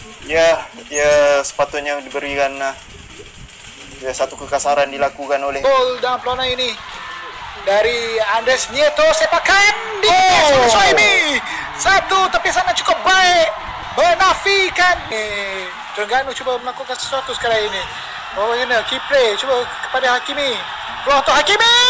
Ya, ya sepatutnya diberikan ya satu kekasaran dilakukan oleh gol dalam peluang ini dari Andres Nieto, sepakan di Soimi. Satu tepisan cukup baik menafikan. Terengganu cuba melakukan sesuatu sekarang ini. Oh ini key play cuba kepada Hakimi. Peluang untuk Hakimi.